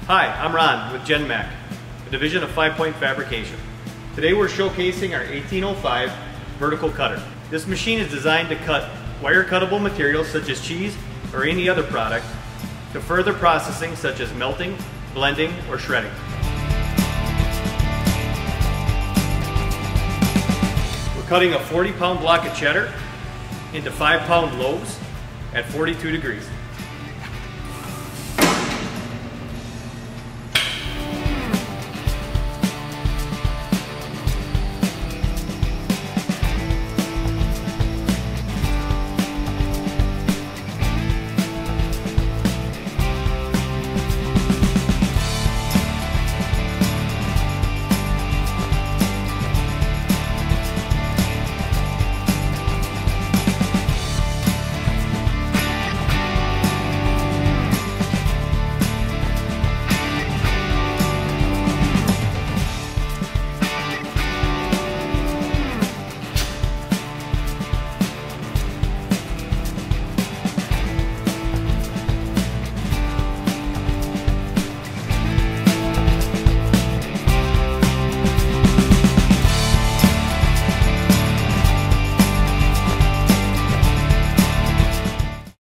Hi, I'm Ron with GenMac, a division of 5 Point Fabrication. Today we're showcasing our 1805 vertical cutter. This machine is designed to cut wire-cuttable materials such as cheese or any other product to further processing such as melting, blending, or shredding. We're cutting a 40-pound block of cheddar into 5-pound loaves at 42 degrees.